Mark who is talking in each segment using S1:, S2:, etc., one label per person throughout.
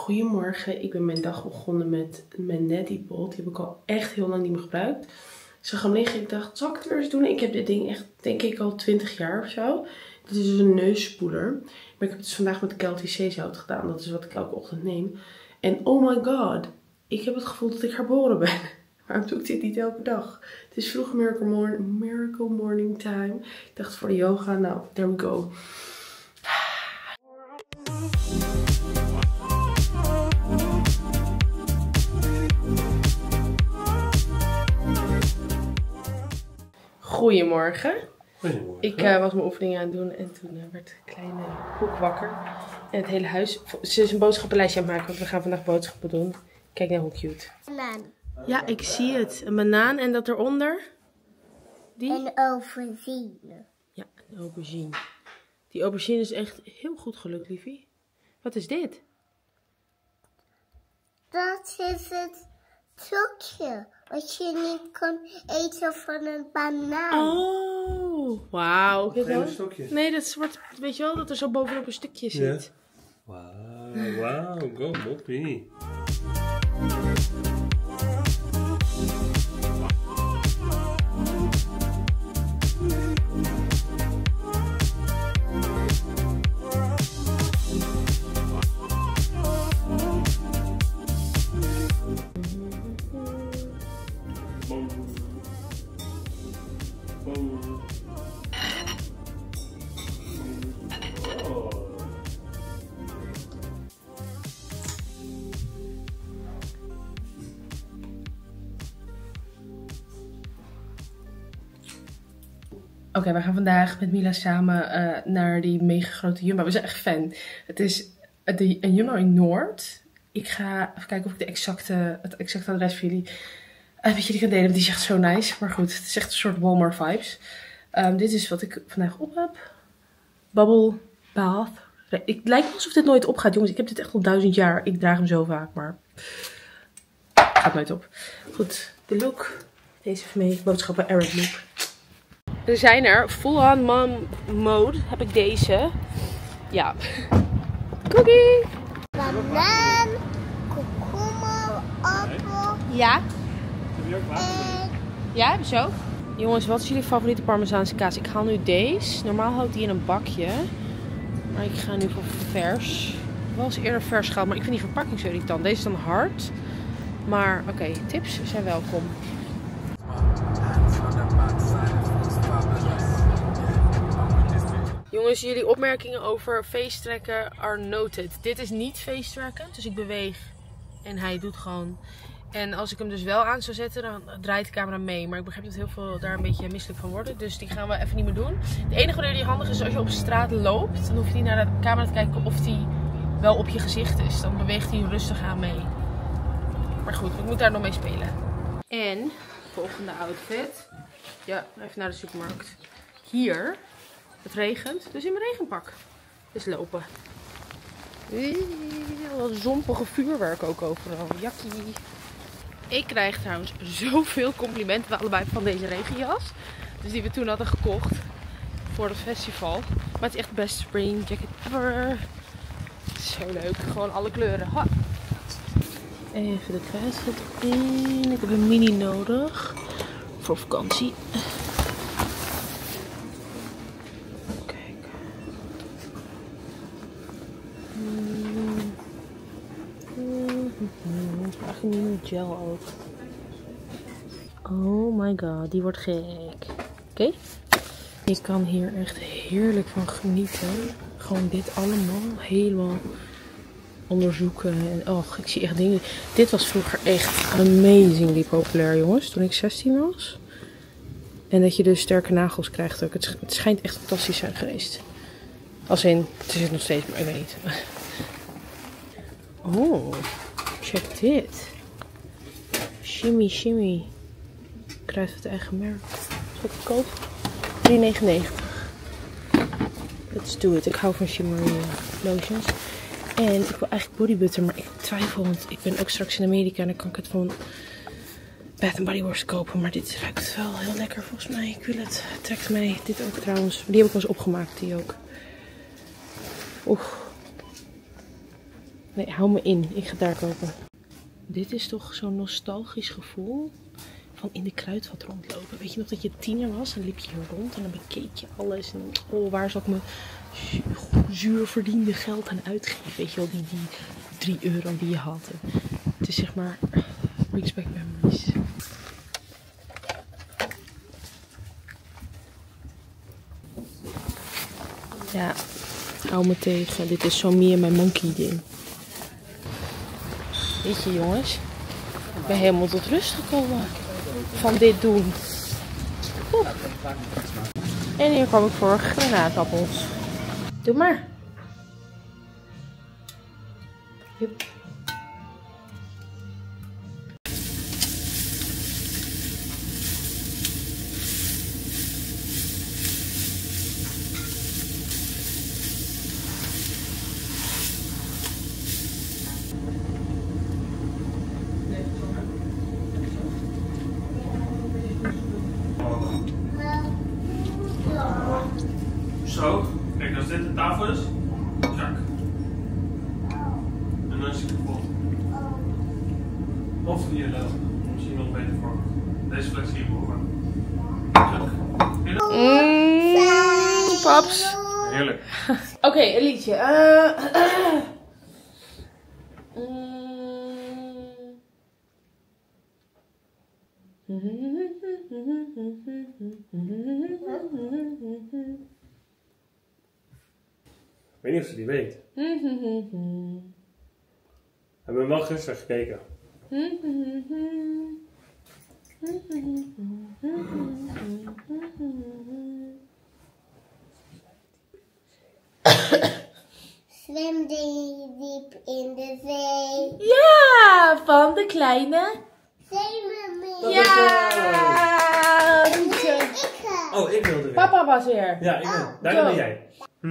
S1: Goedemorgen, ik ben mijn dag begonnen met mijn Neti Pot. Die heb ik al echt heel lang niet meer gebruikt. Ik zag hem liggen, ik dacht, zal ik het weer eens doen? Ik heb dit ding echt, denk ik, al 20 jaar of zo. Dit is dus een neusspoeler. Maar ik heb het dus vandaag met Kelty zeezout gedaan. Dat is wat ik elke ochtend neem. En oh my god, ik heb het gevoel dat ik herboren ben. Waarom doe ik dit niet elke dag? Het is vroeg miracle morning time. Ik dacht voor de yoga, nou, there we go. Goedemorgen.
S2: Goedemorgen.
S1: Ik was mijn oefeningen aan het doen en toen werd de kleine Hoek wakker. En het hele huis. Ze is een boodschappenlijstje aan het maken, want we gaan vandaag boodschappen doen. Kijk nou hoe cute.
S3: Banaan.
S1: Ja, ik zie het. Een banaan en dat eronder? Die?
S3: En aubergine.
S1: Ja, een aubergine. Die aubergine is echt heel goed gelukt, liefie. Wat is dit?
S3: Dat is het stukje wat je niet kan eten van een banaan.
S1: Oh, wauw. Kijk
S2: Kleine
S1: wel.
S2: stokjes.
S1: Nee, dat zwart, weet je wel, dat er zo bovenop een stukje zit.
S2: Wauw, go moppie.
S1: Oké, we gaan vandaag met Mila samen naar die mega grote Jumbo. We zijn echt fan. Het is een Jumbo in Noord. Ik ga even kijken of ik het exacte adres voor jullie met jullie kan delen. Want die is echt zo nice. Maar goed, het is echt een soort Walmart vibes. Dit is wat ik vandaag op heb. Bubble Bath. Het lijkt wel alsof dit nooit opgaat, jongens. Ik heb dit echt al 1000 jaar. Ik draag hem zo vaak, maar het gaat nooit op. Goed, de look. Deze van mij, boodschappen Arab look. Er zijn er, full-on mom mode, heb ik deze. Ja. Cookie!
S3: Banaan, komkommer, appel
S1: Ja.
S2: Heb je ook water?
S3: en...
S1: Ja, heb je zo? Jongens, wat is jullie favoriete Parmezaanse kaas? Ik haal nu deze. Normaal hou ik die in een bakje. Maar ik ga nu voor vers. Wel eens eerder vers gehaald, maar ik vind die verpakking zo irritant. Deze is dan hard. Maar oké, tips zijn welkom. Jongens, jullie opmerkingen over facetrekken are noted. Dit is niet facetrekken, dus ik beweeg en hij doet gewoon. En als ik hem dus wel aan zou zetten, dan draait de camera mee. Maar ik begrijp dat heel veel daar een beetje misselijk van worden. Dus die gaan we even niet meer doen. Het enige wanneer die handig is, als je op straat loopt, dan hoef je niet naar de camera te kijken of die wel op je gezicht is. Dan beweegt hij rustig aan mee. Maar goed, ik moet daar nog mee spelen. En, volgende outfit. Ja, even naar de supermarkt. Hier. Het regent, dus in mijn regenpak. Dus lopen. Wat zompige vuurwerk ook overal. Jakkie. Ik krijg trouwens zoveel complimenten. We allebei van deze regenjas. Dus die we toen hadden gekocht. Voor het festival. Maar het is echt de beste spring jacket ever. Zo leuk. Gewoon alle kleuren. Ha. Even de kruisvat in. Ik heb een mini nodig. Voor vakantie. Een nieuwe gel ook. Oh my god, die wordt gek. Oké. Ik kan hier echt heerlijk van genieten. Gewoon dit allemaal helemaal onderzoeken. En oh, ik zie echt dingen. Dit was vroeger echt amazingly populair, jongens. Toen ik 16 was. En dat je dus sterke nagels krijgt ook. Het schijnt echt fantastisch zijn geweest. Als in, het is het nog steeds, maar ik weet niet. Oh, check dit. Shimmy Shimmy. Kruid het eigen merk. Is wat goedkoop. $3,99. Let's do it. Ik hou van shimmery lotions. En ik wil eigenlijk body butter, maar ik twijfel, want ik ben ook straks in Amerika en dan kan ik het van Bath & Body Works kopen. Maar dit ruikt wel heel lekker volgens mij. Ik wil het. Het trekt mij. Dit ook trouwens. Die heb ik wel eens opgemaakt, die ook. Oeh. Nee, hou me in. Ik ga daar kopen. Dit is toch zo'n nostalgisch gevoel van in de Kruidvat rondlopen. Weet je nog dat je tiener was en liep je hier rond en dan bekeek je alles. En oh, waar zal ik mijn zuur verdiende geld aan uitgeven? Weet je wel, die 3 euro die je had. En het is zeg maar brings back memories. Ja, hou me tegen. Dit is zo'n me and my monkey ding. Weet je jongens, ik ben helemaal tot rust gekomen van dit doen. Oeh. En hier kwam ik voor granaatappels. Doe maar. Hup.
S2: Zo, kijk, als dit de tafel is, zak. En dan is het kapot. Of die yellow, misschien nog beter voor. Deze flexibel hoor.
S1: Paps.
S2: Heerlijk.
S1: Oké, een liedje.
S2: Ik weet niet of ze die weet. We hebben wel gisteren gekeken.
S3: Zwem diep in de zee.
S1: Ja, van de kleine.
S3: Zeemermin.
S1: Ja.
S2: Oh, ik wilde weer.
S1: Papa was weer.
S2: Ja, ik wil. Daar ben jij.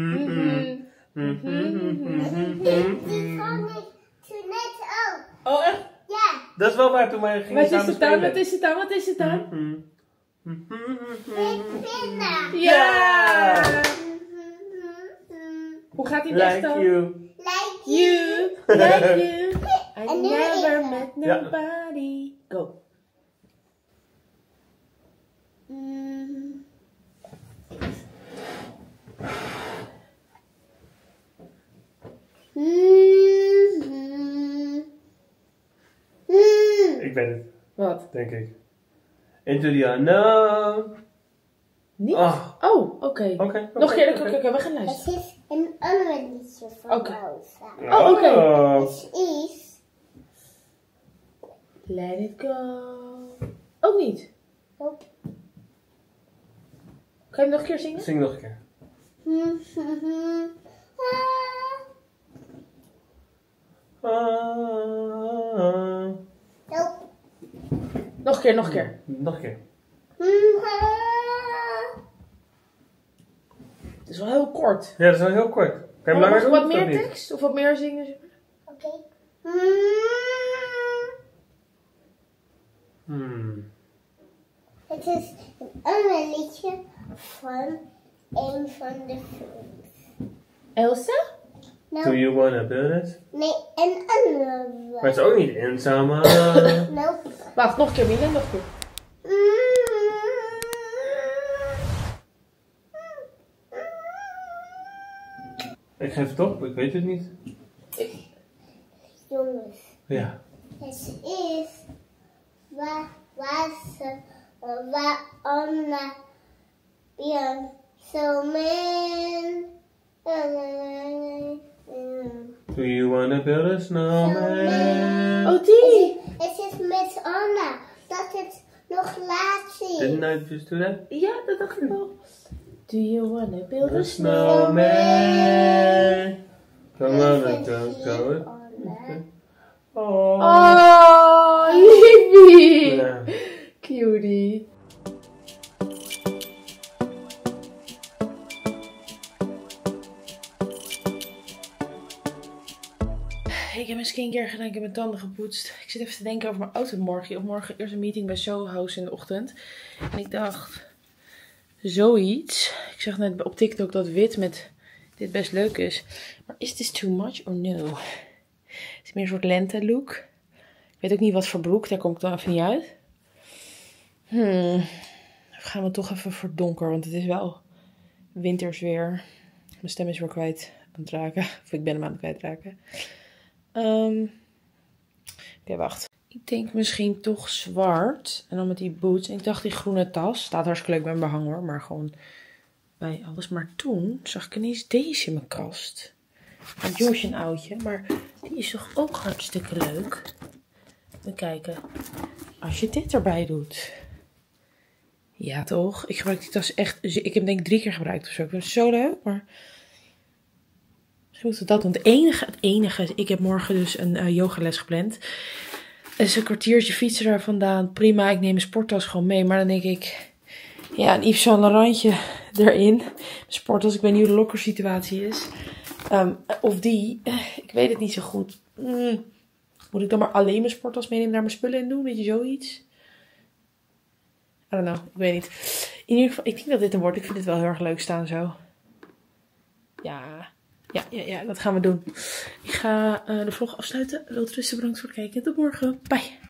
S3: Die vond ik toen net ook.
S1: Oh, echt?
S3: Ja.
S2: Dat is wel waar toen wij gingen
S1: Wat is
S2: samen
S1: het dan?
S2: spelen.
S1: Wat is het dan? Wat is het dan?
S3: Ik vind dat.
S1: Ja. Hoe gaat die echt
S2: Like
S1: dan?
S2: you.
S3: Like
S1: You, like you. I
S3: En nu
S1: never
S3: even.
S1: met
S2: Ja.
S1: nobody. Go.
S2: Ik weet het,
S1: Wat?
S2: denk ik. Into the unknown.
S1: Niet?
S2: Oh.
S1: Oh, oké.
S2: Oké.
S1: Nog een keer,
S2: oké.
S1: oké, we gaan
S3: Het
S1: luisteren.
S3: is een ander liedje van
S1: Oké.
S3: Rosa.
S1: Oh, oké.
S3: Het is...
S1: Let it go. Ook niet.
S3: Nope.
S1: Kan je hem nog een keer zingen?
S2: Zing nog een keer.
S3: Nope.
S1: Nog een keer, nog een keer.
S2: Nog een keer.
S1: Het is wel heel kort.
S2: Ja, dat is wel heel kort. Kan je hem
S1: Mag
S2: langer
S1: ik
S2: doen?
S1: wat
S2: of
S1: meer
S2: niet?
S1: tekst? Of wat meer zingen?
S3: Oké. Het is een ander liedje van een van de films.
S1: Elsa?
S2: Do
S3: Nou,
S2: you wanna build it?
S3: nee, een andere.
S2: Maar het is ook niet eenzaam.
S3: Nope.
S1: Wacht, nog een keer, Mila, nog een keer.
S2: Ik geef het op, ik weet het niet.
S3: Jongens,
S2: Ja.
S3: het is waar Anna Björn zo min.
S2: Do you wanna build a snowman?
S1: Oh, die!
S3: Het is met Anna dat het nog laat is.
S2: Didn't I just do that?
S1: Ja, dat dacht ik wel. Do you wanna build a
S2: A
S1: snowman?
S2: snowman. Come on, let's go. Oh.
S1: Oh, liefie!
S2: Ja.
S1: Cutie. Ik heb mijn skincare gedaan, ik heb mijn tanden gepoetst. Ik zit even te denken over mijn outfit morgen. Of morgen eerst een meeting bij Soho's in de ochtend. En ik dacht, zoiets. Ik zag net op TikTok dat wit met dit best leuk is. Maar is this too much or no? Het is meer een soort lente look. Ik weet ook niet wat voor broek, daar kom ik dan even niet uit. Gaan we toch even voor donker, want het is wel winters weer. Mijn stem is weer kwijt aan het raken. Of ik ben hem aan het kwijtraken. Oké, wacht. Ik denk misschien toch zwart. En dan met die boots. En ik dacht die groene tas. Staat hartstikke leuk bij mijn behang hoor. Maar gewoon bij alles. Maar toen zag ik ineens deze in mijn kast. Een Josh een oudje. Maar die is toch ook hartstikke leuk. Even kijken. Als je dit erbij doet. Ja toch? Ik gebruik die tas echt. Ik heb denk ik 3 keer gebruikt of zo. Ik vind het zo leuk. Maar misschien moeten we dat doen. Het enige is. Ik heb morgen dus een yogales gepland. Dus een kwartiertje fietsen daar vandaan. Prima, ik neem mijn sporttas gewoon mee. Maar dan denk ik, ja, een Yves Saint Laurentje erin. Sporttas, ik weet niet hoe de lokkersituatie is. Of die, ik weet het niet zo goed. Moet ik dan maar alleen mijn sporttas meenemen, daar mijn spullen in doen? Weet je, zoiets? I don't know, ik weet niet. In ieder geval, ik denk dat dit een wordt. Ik vind het wel heel erg leuk staan zo. Ja, dat gaan we doen. Ik ga de vlog afsluiten. Welterusten, bedankt voor het kijken. Tot morgen. Bye.